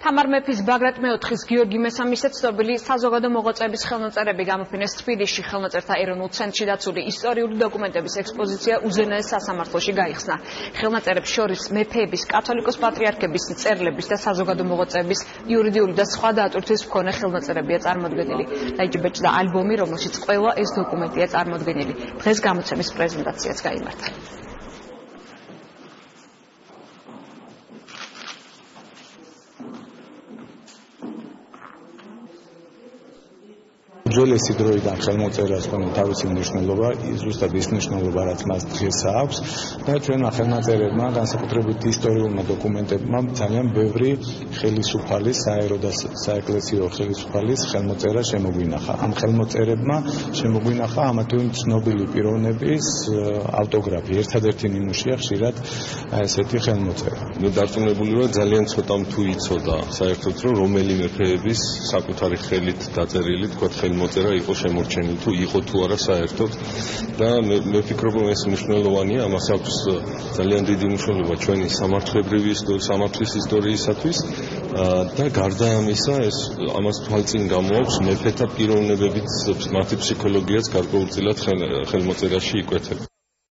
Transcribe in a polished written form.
თამარ მეფის ბაგრატ მეოთხის გიორგი მესამისე ცნობილი საზოგადო მოღვაწეების ხელნაწერები გამოფინეს თბილისში ხელნაწერთა ეროვნულ ცენტრში დაცული ისტორიული დოკუმენტების ექსპოზიცია უზენაეს სასამართლოში გაიხსნა. ხელნაწერებს შორის მეფეების, კათოლიკოს პატრიარქების, მწერლების და საზოგადო მოღვაწეების იურიდიული და სხვა დატვირთვის მქონე ხელნაწერებია წარმოდგენილი. დაიჭიბეჭდა ალბომი, რომელშიც ყველა ეს დოკუმენტია წარმოდგენილი. დღეს გამოცემის პრეზენტაციაც გაიმართა. უძველესი დროიდან ხელმოწერას ჰქონდა თავისი მნიშვნელობა, ზუსტად ის მნიშვნელობა, რაც მას დღეს აქვს და ჩვენმა ხელნაწერებმა, განსაკუთრებით ისტორიულმა დოკუმენტებმა ძალიან ბევრი ხელისუფალის, საერო და საეკლესიო ხელისუფალის ხელმოწერა შემოგვინახა. ამ ხელმოწერებმა შემოგვინახა ამა თუ იმ ცნობილი პიროვნების ავტოგრაფი. ერთადერთი ნიმუშია ხშირად ესეთი ხელმოწერა. დარწმუნებული ვარ, ძალიან ცოტამ თუ იცოდა საერთოდ რომ რომელი მეფეების საკუთარი ხელით დაწერილი თქვათ ხელმოწერა იყო შემორჩენილი თუ იყო თუ არა საერთოდ და მე ვფიქრობ რომ ეს მნიშვნელოვანია, ამას აქვს ძალიან დიდი მნიშვნელობა ჩვენი სამართლის ისტორიისათვის და გარდა ამისა ეს ამას თვალწინ გამოაქვს მეფეთა პიროვნებებით მათი ფსიქოლოგიაც გარკვეულწილად ხელმოწერაში იკვეთება.